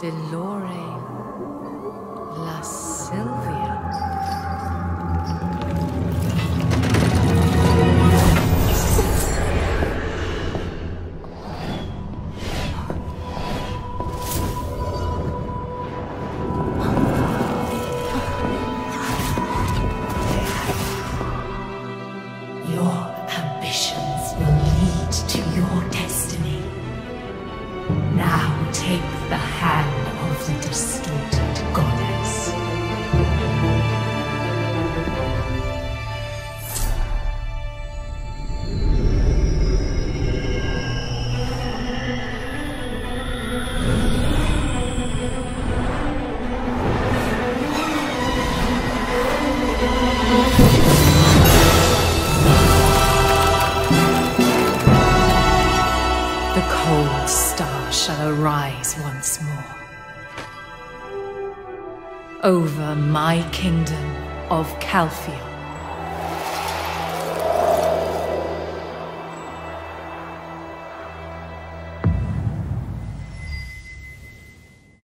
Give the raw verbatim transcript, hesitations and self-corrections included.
Delore La Sylvia. Your ambitions will lead to your destiny. Now take the hand of the distorted goddess. The cold star shall arise once more. Over my kingdom of Calphion.